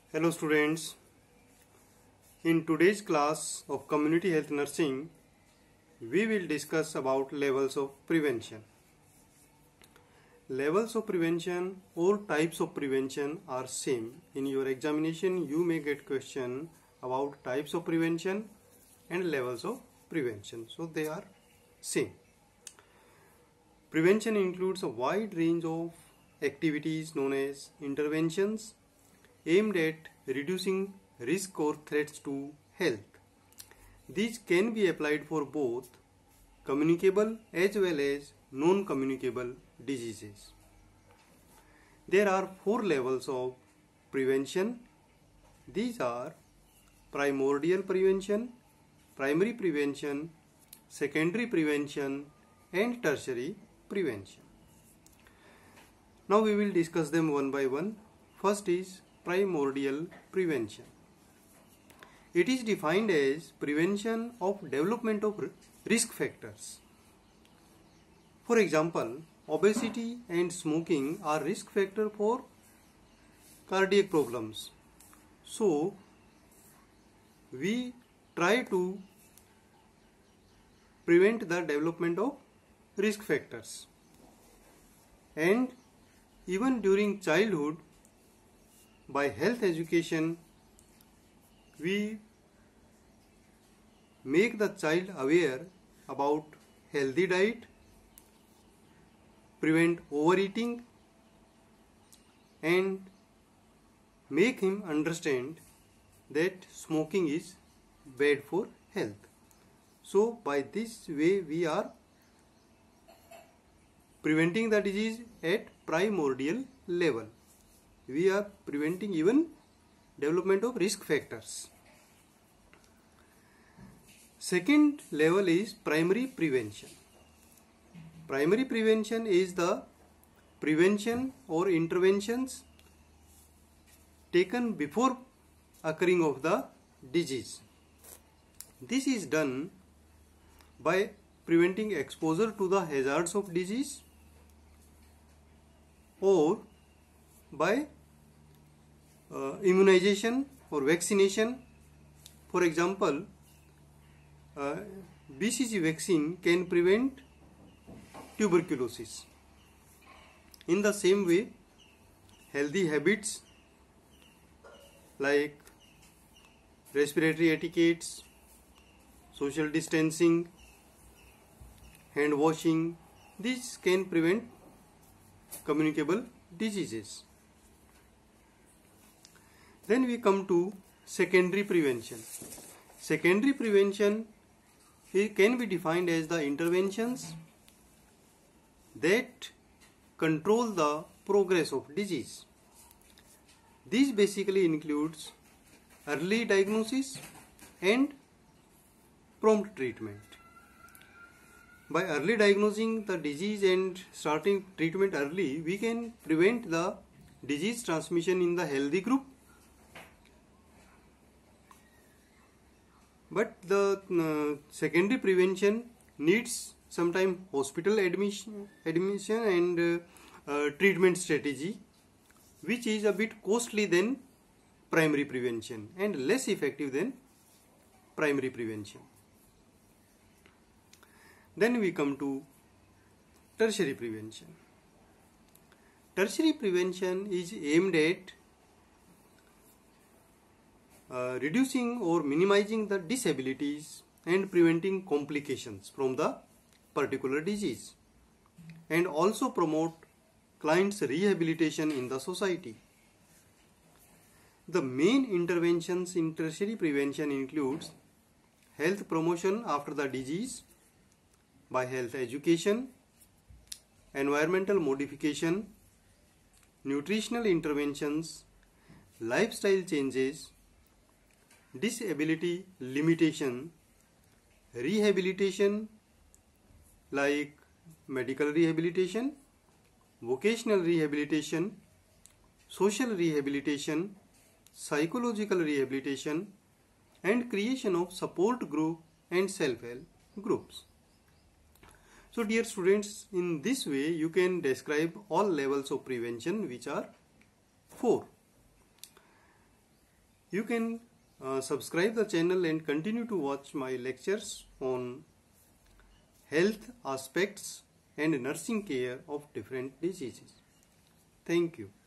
Hello students, in today's class of Community Health Nursing, we will discuss about levels of prevention. Levels of prevention or types of prevention are same. In your examination, you may get question about types of prevention and levels of prevention. So they are same. Prevention includes a wide range of activities known as interventions aimed at reducing risk or threats to health. These can be applied for both communicable as well as non-communicable diseases. There are 4 levels of prevention. These are primordial prevention, primary prevention, secondary prevention, and tertiary prevention. Now we will discuss them one by one. First is primordial prevention. It is defined as prevention of development of risk factors. For example, obesity and smoking are risk factor for cardiac problems. So, we try to prevent the development of risk factors. And even during childhood, by health education, we make the child aware about healthy diet, prevent overeating, and make him understand that smoking is bad for health. So by this way we are preventing the disease at primordial level. We are preventing even development of risk factors. Second level is primary prevention. Primary prevention is the prevention or interventions taken before occurring of the disease. This is done by preventing exposure to the hazards of disease or by immunization or vaccination. For example, BCG vaccine can prevent tuberculosis. In the same way, healthy habits like respiratory etiquettes, social distancing, hand washing, these can prevent communicable diseases. Then we come to secondary prevention. Secondary prevention can be defined as the interventions that control the progress of disease. These basically includes early diagnosis and prompt treatment. By early diagnosing the disease and starting treatment early, we can prevent the disease transmission in the healthy group. But the secondary prevention needs sometimes hospital admission and treatment strategy, which is a bit costly than primary prevention and less effective than primary prevention. Then we come to tertiary prevention. Tertiary prevention is aimed at reducing or minimizing the disabilities and preventing complications from the particular disease, and also promote clients' rehabilitation in the society. The main interventions in tertiary prevention includes health promotion after the disease by health education, environmental modification, nutritional interventions, lifestyle changes, disability limitation, rehabilitation like medical rehabilitation, vocational rehabilitation, social rehabilitation, psychological rehabilitation, and creation of support group and self-help groups. So dear students, in this way you can describe all levels of prevention, which are 4. You can subscribe the channel and continue to watch my lectures on health aspects and nursing care of different diseases. Thank you.